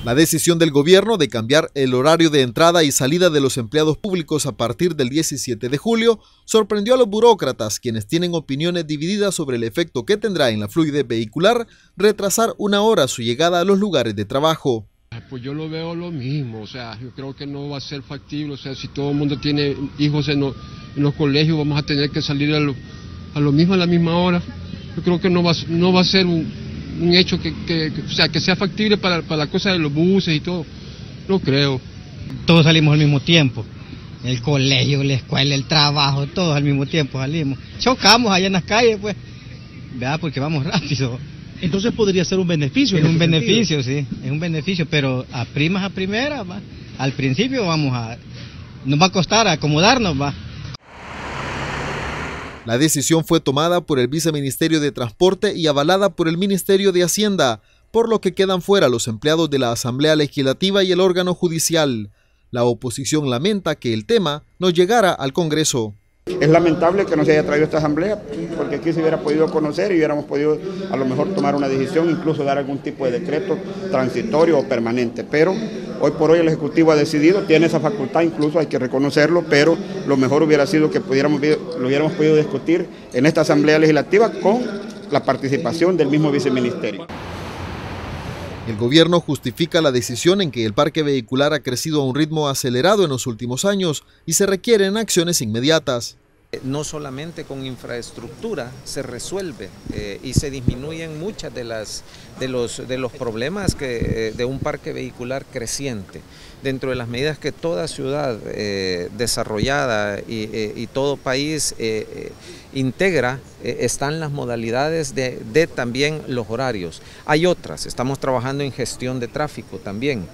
La decisión del gobierno de cambiar el horario de entrada y salida de los empleados públicos a partir del 17 de julio sorprendió a los burócratas, quienes tienen opiniones divididas sobre el efecto que tendrá en la fluidez vehicular retrasar una hora su llegada a los lugares de trabajo. Pues yo lo veo lo mismo, o sea, yo creo que no va a ser factible, o sea, si todo el mundo tiene hijos en los colegios, vamos a tener que salir a lo mismo a la misma hora. Yo creo que no va a ser un hecho que sea factible para la cosa de los buses y todo, no creo. Todos salimos al mismo tiempo, el colegio, la escuela, el trabajo, todos al mismo tiempo salimos. Chocamos allá en las calles, pues, ¿verdad? Porque vamos rápido. Entonces podría ser un beneficio. Es un beneficio, sí, es un beneficio, pero a primera, va. Al principio nos va a costar acomodarnos, va. La decisión fue tomada por el Viceministerio de Transporte y avalada por el Ministerio de Hacienda, por lo que quedan fuera los empleados de la Asamblea Legislativa y el órgano judicial. La oposición lamenta que el tema no llegara al Congreso. Es lamentable que no se haya traído esta asamblea, porque aquí se hubiera podido conocer y hubiéramos podido a lo mejor tomar una decisión, incluso dar algún tipo de decreto transitorio o permanente. Pero hoy por hoy el Ejecutivo ha decidido, tiene esa facultad, incluso hay que reconocerlo, pero lo mejor hubiera sido que lo hubiéramos podido discutir en esta Asamblea Legislativa con la participación del mismo Viceministerio. El gobierno justifica la decisión en que el parque vehicular ha crecido a un ritmo acelerado en los últimos años y se requieren acciones inmediatas. No solamente con infraestructura se resuelve y se disminuyen muchas de los problemas de un parque vehicular creciente. Dentro de las medidas que toda ciudad desarrollada y todo país integra, están las modalidades de también los horarios. Hay otras, estamos trabajando en gestión de tráfico también.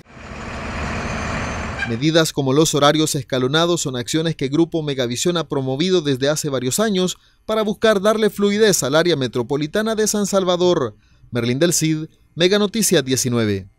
Medidas como los horarios escalonados son acciones que Grupo Megavisión ha promovido desde hace varios años para buscar darle fluidez al área metropolitana de San Salvador. Merlín del Cid, Mega Noticias 19.